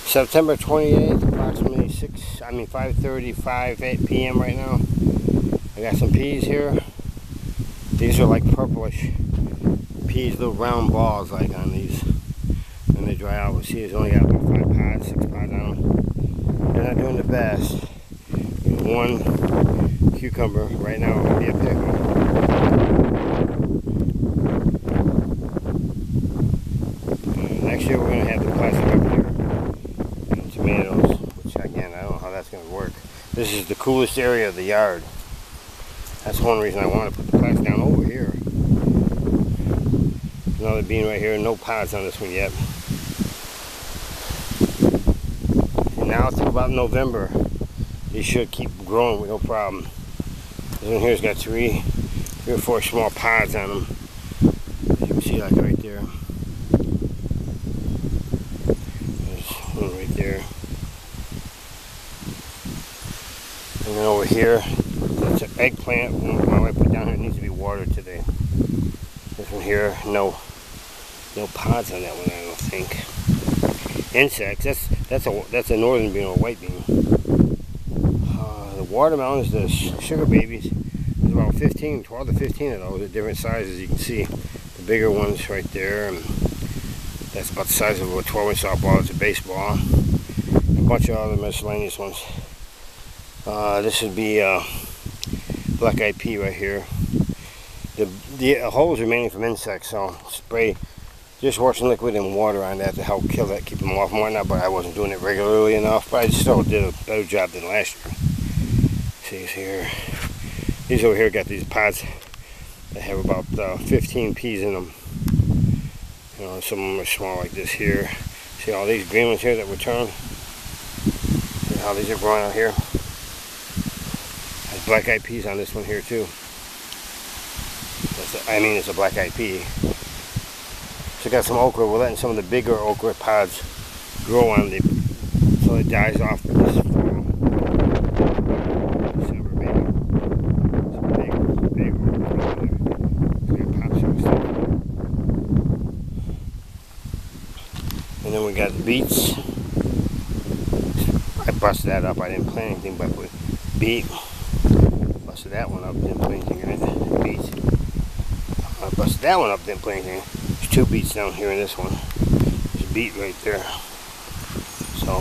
September 28th, approximately 5:35 p.m. right now. I got some peas here. These are like purplish peas, little round balls like on these. When they dry out, we'll see it's only got about 5 pods, 6 pods on them. They're not doing the best. There's one cucumber right now, it'll be a pickle. Next year we're going to have the plastic up here. And tomatoes, which again, I don't know how that's going to work. This is the coolest area of the yard. That's one reason I want to put the plastic down over here. Another bean right here, no pods on this one yet. And now through about November, these should keep growing with no problem. This one here's got three or four small pods on them. As you can see, like right there. There's one right there. And then over here, that's an eggplant. My wife put down here, it needs to be watered today. This one here, no pods on that one, I don't think. Insects, that's a northern bean or a white bean. The watermelons, the sugar babies, there's about 12 to 15 of those at different sizes. You can see the bigger ones right there, and that's about the size of a 12-inch softball. It's a baseball. A bunch of other miscellaneous ones. This would be black-eyed pea right here. The holes are mainly from insects, so spray dishwashing liquid and water on that to help kill that, keep them off and whatnot, but I wasn't doing it regularly enough, but I still did a better job than last year. See here, these over here got these pods that have about 15 peas in them. You know, some of them are small like this here. See all these green ones here that were turned? See how these are growing out here? There's black-eyed peas on this one here too. It's a black-eyed pea. So got some okra. We're letting some of the bigger okra pods grow on the, so it dies off this fall. December maybe. Some big okra pops through stuff. And then we got the beets. I busted that up. I didn't plant anything but with beet. Busted that one up. Didn't put anything in it. Beets. I busted that one up. Didn't put anything in it. There's 2 beets down here in this one. There's a beet right there. So,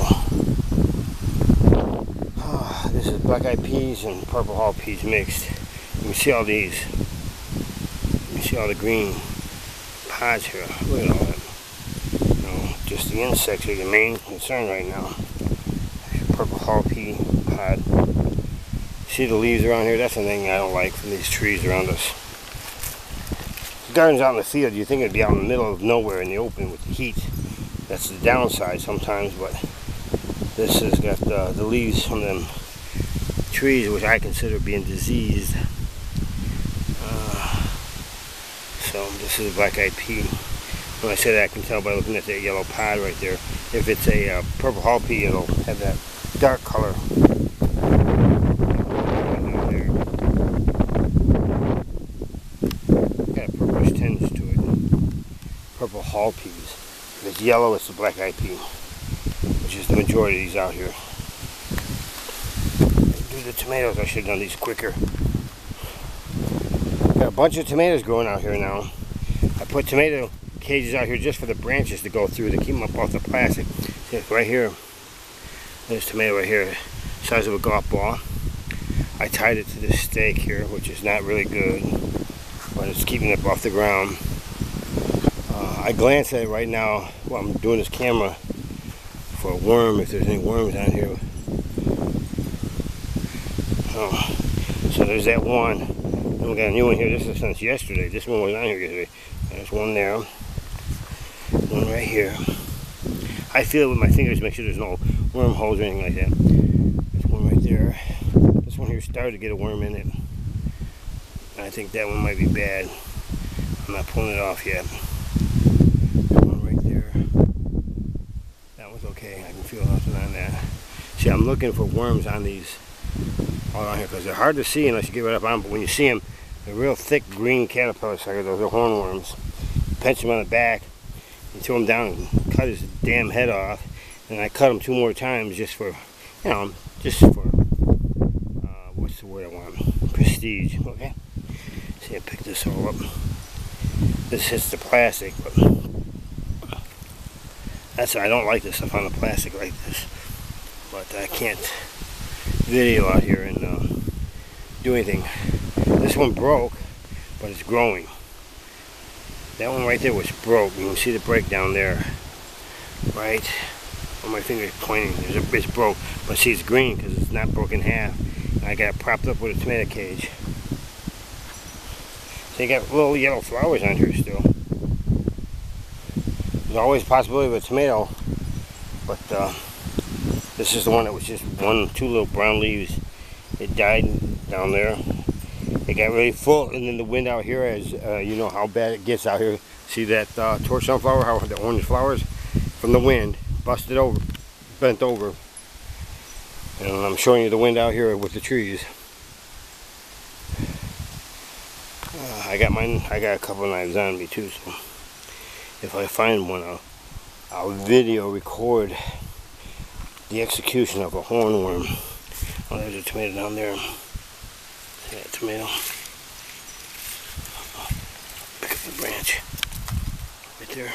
this is black-eyed peas and purple hull peas mixed. You can see all these. You can see all the green pods here. Look at all that. You know, just the insects are the main concern right now. There's a purple hull pea pod. See the leaves around here? That's the thing I don't like from these trees around us. The garden's out in the field. You think it'd be out in the middle of nowhere in the open with the heat. That's the downside sometimes, but this has got the leaves from them trees, which I consider being diseased. So this is a black-eyed pea. When I say that, I can tell by looking at that yellow pod right there. If it's a purple hull pea, it'll have that dark color. Purple hull peas. If it's yellow, it's the black-eyed pea, which is the majority of these out here. Do the tomatoes, I should have done these quicker. Got a bunch of tomatoes growing out here now. I put tomato cages out here just for the branches to go through to keep them up off the plastic. See, right here, there's tomato right here, size of a golf ball. I tied it to this stake here, which is not really good, but it's keeping it off the ground. I glance at it right now while I'm doing this camera for a worm, if there's any worms on here. So there's that one. And we got a new one here. This is since yesterday. This one was on here yesterday. There's one there. One right here. I feel it with my fingers, make sure there's no worm holes or anything like that. There's one right there. This one here started to get a worm in it. I think that one might be bad. I'm not pulling it off yet. Okay, I can feel nothing on that. See, I'm looking for worms on these all around here because they're hard to see unless you get right up on them. But when you see them, they're real thick green caterpillars. Like those are hornworms. You pinch them on the back, you throw them down and cut his damn head off. and I cut them 2 more times just for, just for, what's the word I want? Prestige, okay? See, I picked this all up. This hits the plastic, but I don't like this stuff on the plastic like this. But I can't video out here and do anything. This one broke, but it's growing. That one right there was broke. You can see the break down there, right? On my finger pointing, it's broke. But see, it's green because it's not broken in half. And I got it propped up with a tomato cage. So you got little yellow flowers on here still. There's always a possibility of a tomato, but this is the one that was just 2 little brown leaves. It died down there. It got really full, and then the wind out here, as you know how bad it gets out here. See that torch sunflower, how the orange flowers from the wind busted over, bent over. And I'm showing you the wind out here with the trees. I got a couple of knives on me too, so if I find one, I'll video record the execution of a hornworm. Oh, there's a tomato down there. See that tomato? Pick up the branch. Right there.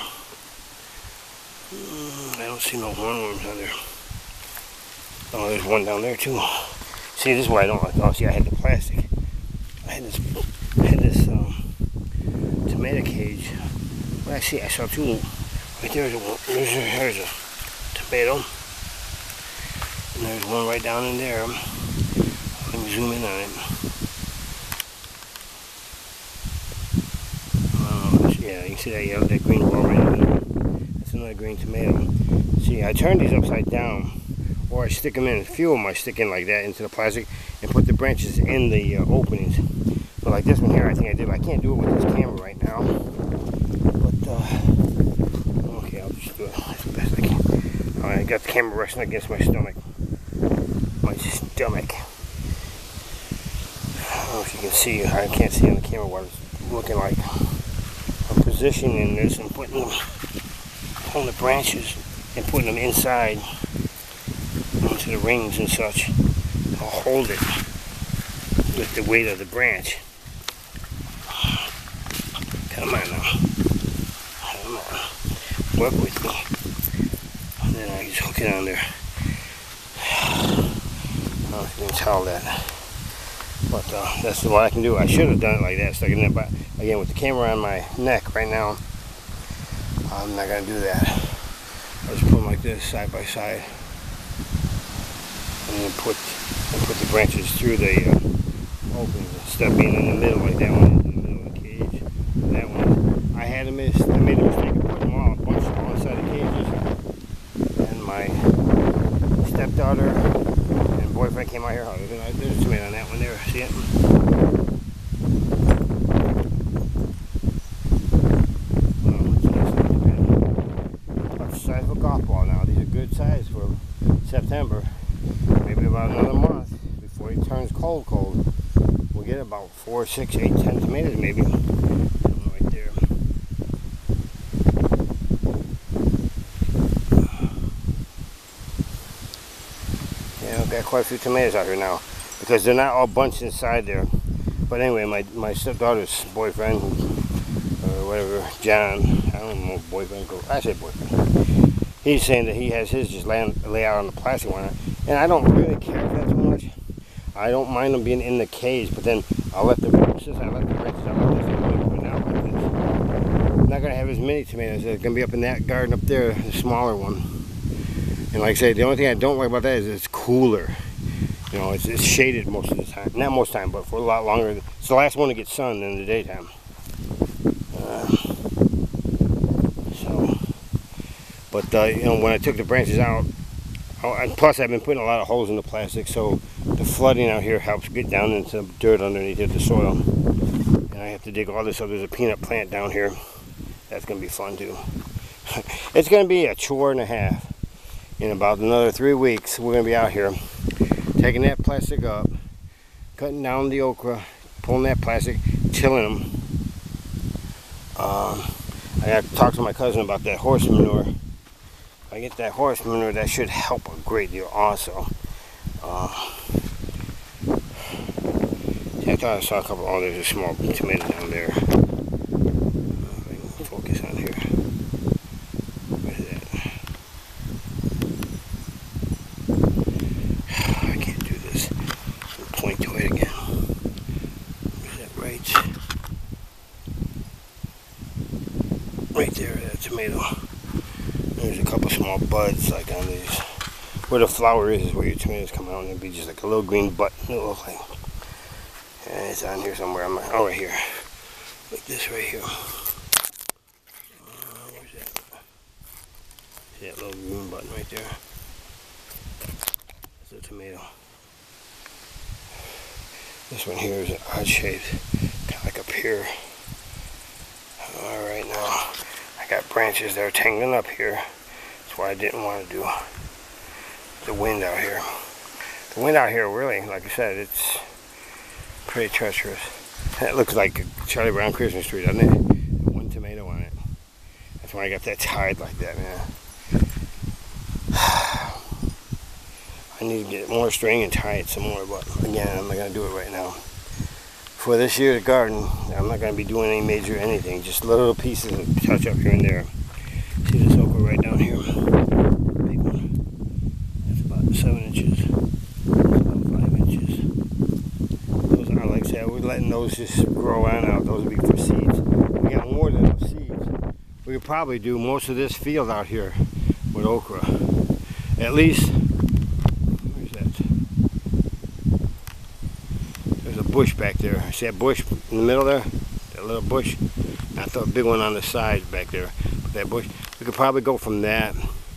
I don't see no hornworms on there. Oh, there's one down there too. See, this is why I don't like. Oh, see, I had the plastic. I had this tomato cage. Well, I see, I saw 2. Right there's a tomato. And there's one right down in there. Let me zoom in on it. Yeah, you can see that yellow, that green ball right there. That's another green tomato. See, I turn these upside down, or I stick them in. A few of them I stick in like that into the plastic and put the branches in the openings. But like this one here, I think I did. I can't do it with this camera right now. But okay, I'll just do it as best I can. I got the camera resting against my stomach. My stomach. I don't know if you can see. I can't see on the camera what it's looking like. I'm positioning this and putting them on the branches and putting them inside onto the rings and such. I'll hold it with the weight of the branch. Come on now. Come on. Work with me. And then I just hook it on there. I don't know if you can tell that. But that's what I can do. I should have done it like that, stuck it in there, but again, with the camera on my neck right now, I'm not going to do that. I'll just put them like this, side by side, and then put the branches through the opening, instead of being in the middle like that one is in the middle of the cage. That one, I made a mistake of putting them all a bunch all inside the cages, and my stepdaughter and boyfriend came out here. There's a tomato on that one there. See it? About the size of a golf ball now. These are good size for September. Maybe about another month before it turns cold. We'll get about 4, 6, 8, 10 tomatoes maybe. Right there. Yeah, I've got quite a few tomatoes out here now because they're not all bunched inside there. But anyway, my stepdaughter's boyfriend, or whatever, John, I don't know boyfriend, I say boyfriend. He's saying that he has his just lay out on the plastic one, and I don't really care for that too much. I don't mind them being in the cage, but then I'll let the branches out like this, and really put it out like this. I'm not gonna have as many tomatoes. They're gonna be up in that garden up there, the smaller one. And like I say, the only thing I don't like about that is it's cooler. You know, it's shaded most of the time. Not most of the time, but for a lot longer. It's the last one to get sun in the daytime. You know, when I took the branches out, and plus I've been putting a lot of holes in the plastic, so the flooding out here helps get down into the dirt underneath the soil. And I have to dig all this up. There's a peanut plant down here. That's going to be fun too. It's going to be a chore and a half. In about another 3 weeks, we're going to be out here taking that plastic up, cutting down the okra, pulling that plastic, tilling them. I have to talk to my cousin about that horse manure. if I get that horse manure, that should help a great deal also. See, I thought I saw a couple. Oh, there's a small tomato down there. If I can focus on here. Where's that? I can't do this. I'll point to it again. Where's that right there, that tomato. There's a couple small buds like on these. Where the flower is where your tomatoes come out, and it'll be just like a little green bud. It'll look like. And it's on here somewhere. Oh, right here. Like this right here. Where's that? See that little green button right there? That's a tomato. This one here is an odd shape, kind of like a pear. Alright, now I got branches that are tangling up here. That's why I didn't want to do the wind out here. The wind out here, really, like I said, it's pretty treacherous. That looks like a Charlie Brown Christmas tree, doesn't it? One tomato on it. That's why I got that tied like that, man. I need to get more string and tie it some more, but again, I'm not going to do it right now. For this year's garden, I'm not going to be doing any major anything, just little pieces of touch up here and there. See this okra right down here? Big one. That's about 7 inches. About 5 inches. Those are, like I said, we're letting those just grow on out. Those will be for seeds. We got more than enough seeds. We could probably do most of this field out here with okra. At least. Bush back there. See that bush in the middle there? That little bush? Not the big one on the side back there, but that bush. We could probably go from that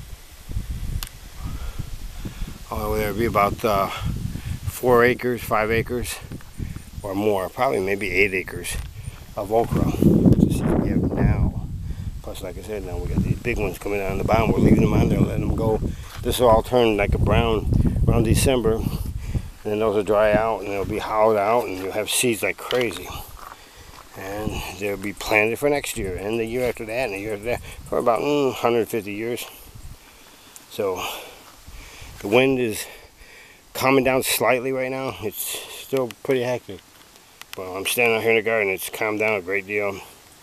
all the way there. It'd be about 4 acres, 5 acres, or more. Probably maybe 8 acres of okra. To see what we have now. Plus, like I said, now we got these big ones coming on the bottom. We're leaving them on there, letting them go. This will all turn like a brown around December. And then those will dry out and they'll be hollowed out and you'll have seeds like crazy. And they'll be planted for next year and the year after that and the year after that for about 150 years. So the wind is calming down slightly right now. It's still pretty hectic. But I'm standing out here in the garden. It's calmed down a great deal.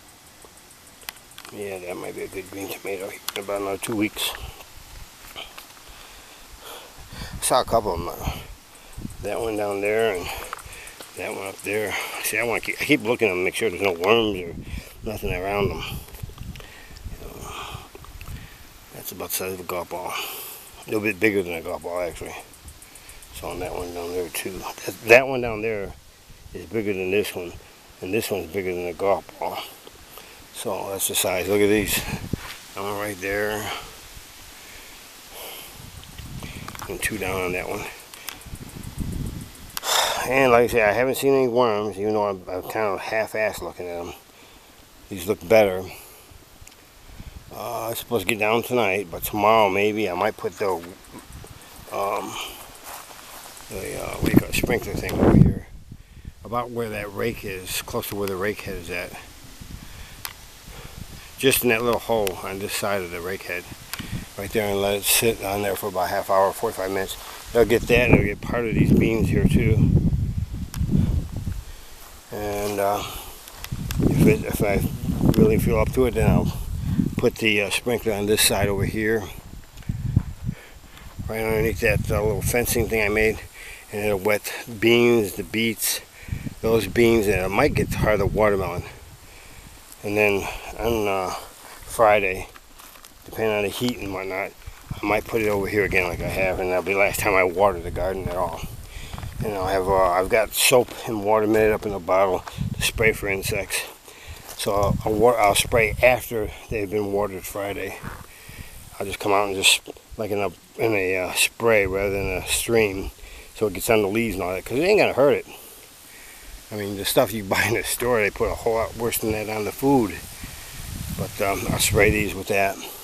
Yeah, that might be a good green tomato in about another 2 weeks. I saw a couple of them. That one down there and that one up there. See, I keep looking at them, make sure there's no worms or nothing around them. That's about the size of a golf ball. A little bit bigger than a golf ball, actually. So on that one down there too. That one down there is bigger than this one, and this one's bigger than a golf ball. So that's the size. Look at these. That one right there, and 2 down on that one. And like I said, I haven't seen any worms, even though I'm kind of half-assed looking at them. These look better. I'm supposed to get down tonight, but tomorrow maybe I might put the what do you call it, sprinkler thing over here, about where that rake is, close to where the rake head is at. Just in that little hole on this side of the rake head, right there, and let it sit on there for about a half hour, 45 minutes. They'll get that, and they'll get part of these beans here too. And if I really feel up to it, then I'll put the sprinkler on this side over here, right underneath that little fencing thing I made, and it'll wet beans, the beets, those beans, and it might get part of the watermelon. And then on Friday, depending on the heat and whatnot, I might put it over here again like I have, and that'll be the last time I water the garden at all. And I'll have I've got soap and water made up in a bottle to spray for insects. So I'll spray after they've been watered Friday. I'll just come out and just like in a spray rather than a stream, so it gets on the leaves and all that, because it ain't gonna hurt it. I mean, the stuff you buy in the store, they put a whole lot worse than that on the food. But I'll spray these with that.